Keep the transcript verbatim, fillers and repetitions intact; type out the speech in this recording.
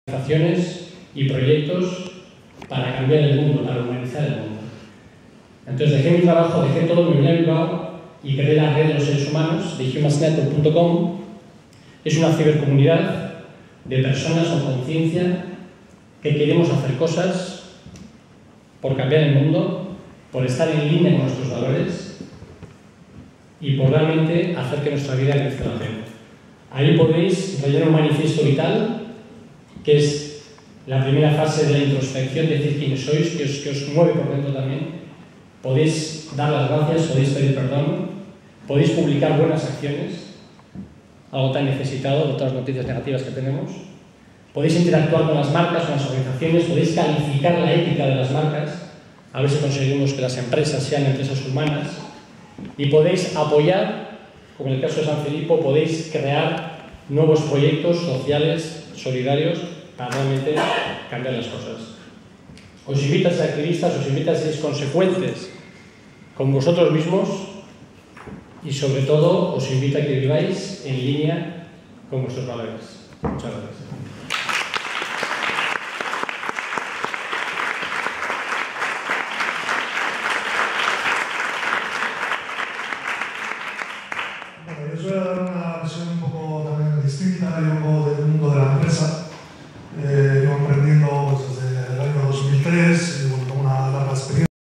organizaciones y proyectos para cambiar el mundo, para humanizar el mundo. Entonces dejé mi trabajo, dejé todo, me vine a Bilbao y creé la red de los seres humanos de humans network punto com. Es una cibercomunidad de personas con conciencia que queremos hacer cosas por cambiar el mundo, por estar en línea con nuestros valores y por realmente hacer que nuestra vida crezca la pena. Ahí podéis rellenar un manifiesto vital, que es la primera fase de la introspección, decir quiénes sois, que os, que os mueve por dentro también. Podéis dar las gracias, podéis pedir perdón, podéis publicar buenas acciones, algo tan necesitado de todas las noticias negativas que tenemos. Podéis interactuar con las marcas, con las organizaciones, podéis calificar la ética de las marcas, a ver si conseguimos que las empresas sean empresas humanas, y podéis apoyar, como en el caso de San Filipo, podéis crear nuevos proyectos sociales, solidarios, para realmente cambiar las cosas. Os invito a ser activistas, os invito a ser consecuentes con vosotros mismos y sobre todo os invito a que viváis en línea con vuestros valores. Muchas gracias.